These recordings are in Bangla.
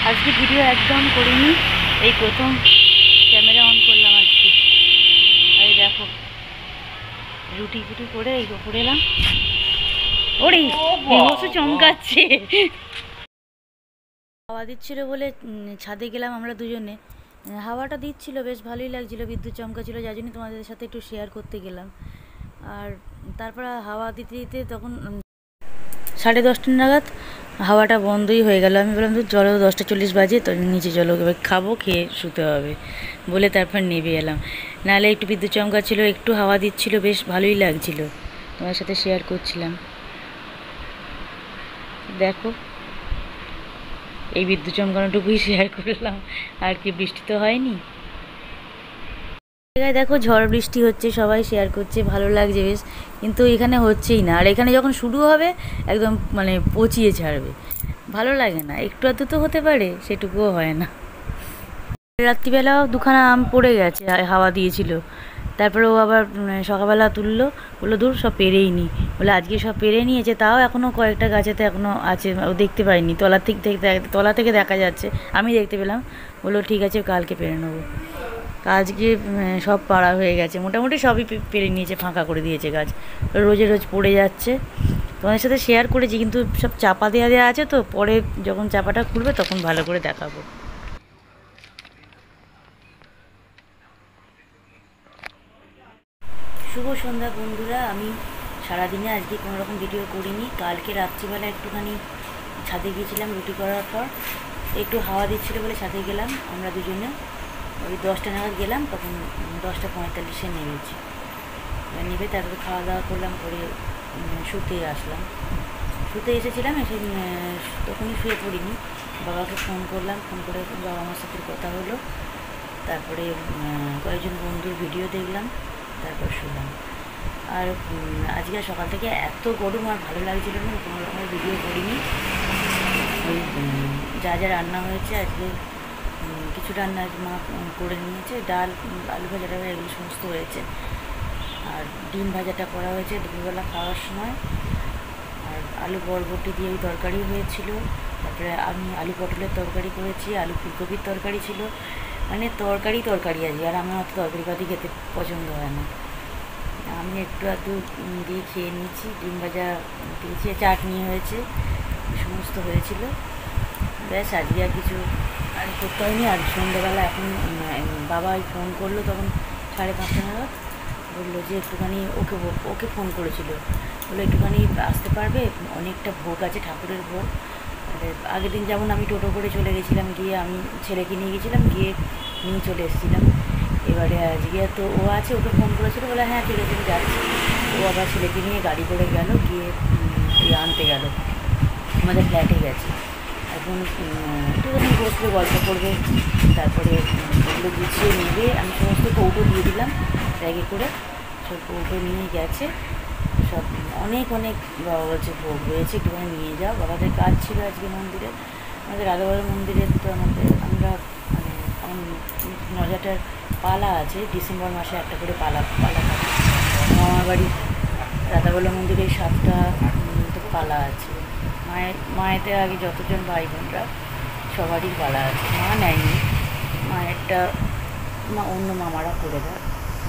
আজকে ভিডিও একদম করিনি, এই প্রথম ক্যামেরা অন করলাম আজকে। এই দেখো রুটি ফুটি করে এই উপরে এলাম। ওরে বসে চমকাচ্ছে, হাওয়া দিচ্ছিল বলে ছাদে গেলাম আমরা দুজনে। হাওয়াটা দিচ্ছিল, বেশ ভালোই লাগছিল, বিদ্যুৎ চমকা ছিল, যার জন্য তোমাদের সাথে একটু শেয়ার করতে গেলাম। আর তারপর হাওয়া দিতে দিতে তখন 10:30 নাগাদ হাওয়াটা বন্ধই হয়ে গেল। আমি বললাম তো চলো 10:40 বাজে, তো নিচে চলো, এবার খাবো, খেয়ে শুতে হবে বলে তারপর নেমে এলাম। নাহলে একটু বিদ্যুৎ চমকা ছিল, একটু হাওয়া দিচ্ছিল, বেশ ভালোই লাগছিল, তোমার সাথে শেয়ার করছিলাম। দেখো এই বিদ্যুৎ চমকানোটুকুই শেয়ার করলাম, আর কি বৃষ্টি তো হয়নি। জায়গায় দেখো ঝড় বৃষ্টি হচ্ছে, সবাই শেয়ার করছে, ভালো লাগছে বেশ, কিন্তু এখানে হচ্ছেই না। আর এখানে যখন শুরু হবে একদম মানে পচিয়ে ছাড়বে, ভালো লাগে না। একটু আধটু তো হতে পারে, সেটুকুও হয় না। রাত্রিবেলাও দুখানা আম পড়ে গেছে, হাওয়া দিয়েছিল। তারপরে ও আবার সকালবেলা তুললো, বললো দূর সব পেরেই নি, বলে আজকে সব পেরে নিয়েছে, তাও এখনও কয়েকটা গাছেতে এখনও আছে, ও দেখতে পাইনি, তলা থেকে দেখা যাচ্ছে, আমি দেখতে পেলাম। বললো ঠিক আছে কালকে পেরে নেবো। আজকে সব পাড়া হয়ে গেছে, মোটামুটি সবই পেরে নিয়েছে, ফাঁকা করে দিয়েছে গাছ। রোজে রোজ পড়ে যাচ্ছে, তোমাদের সাথে শেয়ার করেছি, কিন্তু সব চাপা দেওয়া আছে, তো পরে যখন চাপাটা খুলবে তখন ভালো করে দেখাবো। শুভ সন্ধ্যা বন্ধুরা। আমি সারাদিনে আজকে কোনো রকম ভিডিও করিনি। কালকে রাত্রিবেলা একটুখানি ছাদে গিয়েছিলাম, রুটি করার পর একটু হাওয়া দিচ্ছিলো বলে ছাদে গেলাম আমরা দুজনে। ওই 10টা নাগাদ গেলাম, তখন 10:45-এ নেমেছি। নেমে তারপরে খাওয়া দাওয়া করলাম, করে শুতে আসলাম। শুতে এসেছিলাম, এসে তখনই শুয়ে পড়িনি, বাবাকে ফোন করলাম, ফোন করে বাবা আমার সাথে কথা হলো। তারপরে কয়েকজন বন্ধুর ভিডিও দেখলাম, তারপর শুনলাম। আর আজকে সকাল থেকে এত গরম, আর ভালো লাগছিল না, কোনো রকমের ভিডিও করিনি। ওই যা যা রান্না হয়েছে আজকে, কিছু রান্না মা করে নিয়েছে, ডাল, আলু ভাজাটা এগুলো সমস্ত হয়েছে, আর ডিম ভাজাটা করা হয়েছে দুপুরবেলা খাওয়ার সময়। আর আলু বরবটি দিয়ে ওই তরকারি হয়েছিল। তারপরে আমি আলু পটলের তরকারি করেছি, আলু ফুলকপির তরকারি ছিল, মানে তরকারি আজকে। আর আমার অত তরকারি পাতি খেতে পছন্দ হয় না, আমি একটু আধটু দিয়ে খেয়ে নিয়েছি। ডিম ভাজা দিয়েছি, চাটনি হয়েছে, সমস্ত হয়েছিল। ব্যাস আজকে আর কিছু আর করতে হয়নি। আর সন্ধ্যেবেলা এখন বাবা ফোন করলো, তখন 5:30 নাগাদ, বললো যে একটুখানি ওকে ফোন করেছিল, বললো একটুখানি আসতে পারবে, অনেকটা ভোগ আছে, ঠাকুরের ভোগ। আগের দিন যেমন আমি টোটো করে চলে গেছিলাম, গিয়ে আমি ছেলেকে নিয়ে গেছিলাম, গিয়ে নিয়ে চলে এসেছিলাম। এবারে আজকে তো ও আছে, ওকে ফোন করেছিল, বলে হ্যাঁ ঠিক আছে আমি যাচ্ছি। ও আবার ছেলেকে নিয়ে গাড়ি করে গেল, গিয়ে আনতে গেল, আমাদের ফ্ল্যাটে গেছে। এখন একটুখানি বসবে, গল্প করবে, তারপরে ওগুলো গুছিয়ে নেবে। আমি সমস্ত কৌটো দিয়ে দিলাম ব্যাগে করে, সব কৌটো নিয়ে গেছে সব। অনেক বাবা বলছে ভোগ রয়েছে, একটুখানি নিয়ে যাও। বাবাদের কাজ ছিল আজকে মন্দিরে, আমাদের রাধাবাড়ি মন্দিরে। তো আমরা মানে নজাটার পালা আছে, ডিসেম্বর মাসে একটা করে পালা থাকে। মামার বাড়ি রাধাবাড়ি মন্দিরে 7টা তো পালা আছে। মায়েতে আগে যতজন ভাই বোনরা সবারই পালা আছে, মা নেয়নি, মায়েরটা অন্য মামারা করে দেয়,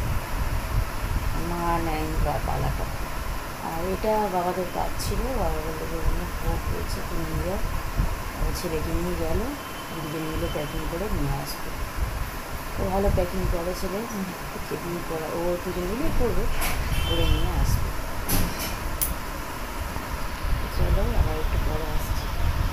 মা নেয়নি বা পালাটা। আর এটা বাবাদের কাজ ছিল, বাবা বলতে অনেক ভোগ হয়েছে, নিয়ে যাও। ছেলেকে নিয়ে গেল, দুজন মিলে প্যাকিং করে নিয়ে আসবে। ও ভালো প্যাকিং করে, ছেলে প্যাকিং করা, ও দুজন মিলে করবে, করে নিয়ে আসবে। চলো আবার একটু পরে আসছি।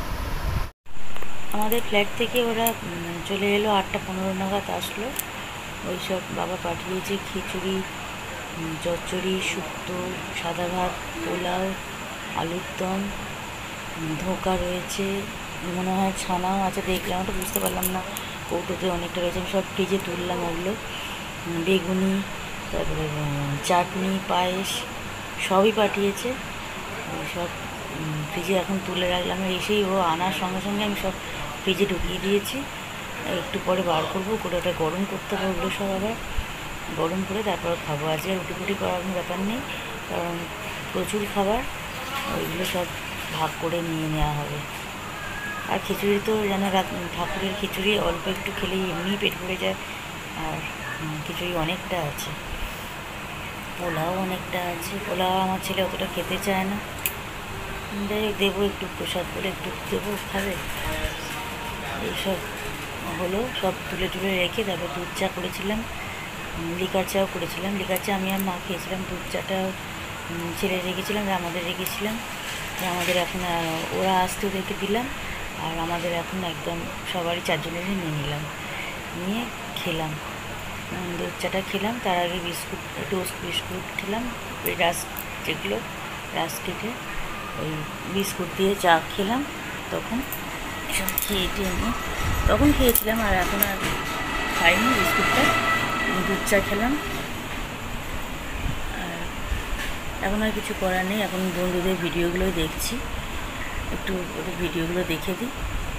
আমাদের ফ্ল্যাট থেকে ওরা চলে এলো, 8:15 নাগাদ আসলো। ওইসব বাবা পাঠিয়েছে খিচুড়ি, চচ্চড়ি, শুক্তো, সাদা ভাত, পোলাও, আলুর দম, ধোকা রয়েছে, মনে হয় ছানাও আছে, দেখলাম তো বুঝতে পারলাম না, কৌটোতে অনেকটা রয়েছে, আমি সব ফ্রিজে তুললাম ওগুলো। বেগুনি, তারপরে চাটনি, পায়েস সবই পাঠিয়েছে, সব ফ্রিজে এখন তুলে রাখলাম। এসেই ও আনার সঙ্গে সঙ্গে আমি সব ফ্রিজে ঢুকিয়ে দিয়েছি, একটু পরে বার করবো, করে ওটা গরম করতে হবে, ওগুলো সব আবার গরম করে তারপর খাবো। আজকে রুটি ফুটি করার কোনো ব্যাপার নেই, কারণ প্রচুর খাবার, ওইগুলো সব ভাগ করে নিয়ে নেওয়া হবে। আর খিচুড়ি তো যেন ঠাকুরের খিচুড়ি অল্প একটু খেলেই এমনি পেট ভরে যায়। আর খিচুড়ি অনেকটা আছে, পোলাও অনেকটা আছে। পোলাও আমার ছেলে অতটা খেতে চায় না, যাই হোক দেবো একটু প্রসাদ বলে একটু দেবো, খাবে। এইসব হলো, সব তুলে তুলে রেখে তারপর দুধ চা করেছিলাম, লিকার চাও করেছিলাম। লিকার চা আমি আর মা খেয়েছিলাম, দুধ চাটা ছেলে রেখেছিলাম, আমাদের রেখেছিলাম। আমাদের এখন ওরা আসতে ওদেরকে দিলাম, আর আমাদের এখন একদম সবারই 4 জনেরই নিয়ে নিলাম, নিয়ে খেলাম। দুধ চাটা খেলাম, তার আগে বিস্কুট, টোস্ট বিস্কুট খেলাম, ওই রাস্ক যেগুলো রাস্কেটে ওই বিস্কুট দিয়ে চা খেলাম। তখন খেয়ে নিয়ে তখন খেয়েছিলাম, আর এখন আর খাইনি বিস্কুটটা, দুধ চা খেলাম। আর এখন আর কিছু করার নেই, এখন বন্ধুদের ভিডিওগুলোই দেখছি, একটু ওদের ভিডিওগুলো দেখে দিই।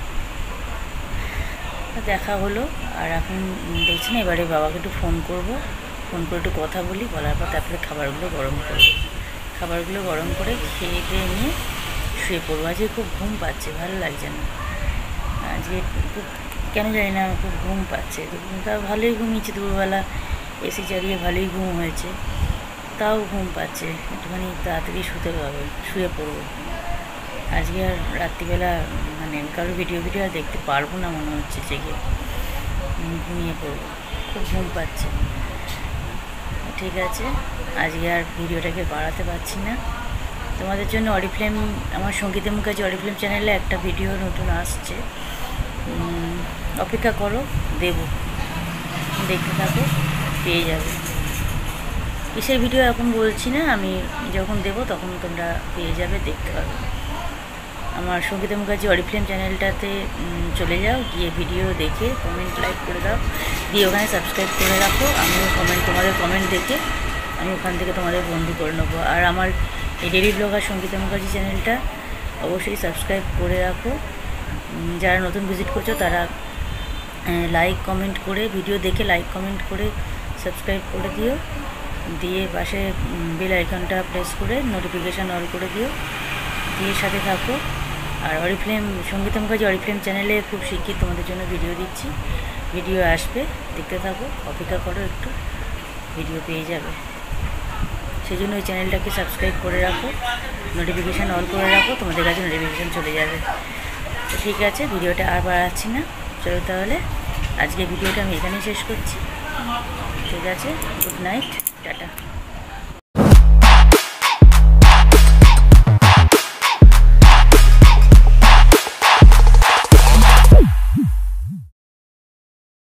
দেখা হলো, আর এখন দেখছি না, এবারে বাবাকে একটু ফোন করব, ফোন করে একটু কথা বলি, বলার পর তারপরে খাবারগুলো গরম করব। খাবারগুলো গরম করে খেয়ে দিয়ে নিয়ে শুয়ে পড়বো। আজকে খুব ঘুম পাচ্ছে, ভালো লাগছে না আজকে, খুব কেন জানি না খুব ঘুম পাচ্ছে। তাও ভালোই ঘুমিয়েছি দুপুরবেলা, এসি চালিয়ে ভালোই ঘুম হয়েছে, তাও ঘুম পাচ্ছে। একটুখানি তাড়াতাড়ি শুয়ে পড়বো। আজকে আর রাত্রিবেলা মানে কারোর ভিডিও আর দেখতে পারবো না মনে হচ্ছে, জেগে ঘুমিয়ে পড়বো, খুব ঘুম পাচ্ছে। ঠিক আছে, আজকে আর ভিডিওটাকে বাড়াতে পারছি না। তোমাদের জন্য অরিফ্লেম, আমার সঙ্গীতা মুখার্জি অরিফ্লেম চ্যানেলে একটা ভিডিও নতুন আসছে, অপেক্ষা করো, দেবো, দেখতে থাকো, পেয়ে যাবে। কিসের ভিডিও এখন বলছি না, আমি যখন দেবো তখন তোমরা পেয়ে যাবে, দেখতে পাবে। আমার সঙ্গীতা মুখার্জি অরিফ্লেম চ্যানেলটাতে চলে যাও, গিয়ে ভিডিও দেখে কমেন্ট লাইক করে দাও, দিয়ে ওখানে সাবস্ক্রাইব করে রাখো। আমিও তোমাদের কমেন্ট দেখে আমি ওখান থেকে তোমাদের বন্ধু করে নেবো। আর আমার এই ডেলি ব্লগার সঙ্গীতা মুখার্জি চ্যানেলটা অবশ্যই সাবস্ক্রাইব করে রাখো। যারা নতুন ভিজিট করছো তারা লাইক কমেন্ট করে, ভিডিও দেখে লাইক কমেন্ট করে সাবস্ক্রাইব করে দিও, দিয়ে পাশে বেল আইকনটা প্রেস করে নোটিফিকেশান অল করে দিও, দিয়ে সাথে থাকো। আর অরিফ্লেম, সঙ্গীতা মুখার্জি অরিফ্লেম চ্যানেলে খুব শিগগির তোমাদের জন্য ভিডিও দিচ্ছি, ভিডিও আসবে, দেখতে থাকো, অপেক্ষা করো একটু, ভিডিও পেয়ে যাবে। সেই জন্য ওই চ্যানেলটাকে সাবস্ক্রাইব করে রাখো, নোটিফিকেশান অল করে রাখো, তোমাদের কাছে নোটিফিকেশান চলে যাবে। তো ঠিক আছে, ভিডিওটা আর বাড়াচ্ছি না, চলো তাহলে আজকে ভিডিওটা আমি এখানেই শেষ করছি। ঠিক আছে, গুড নাইট, টাটা।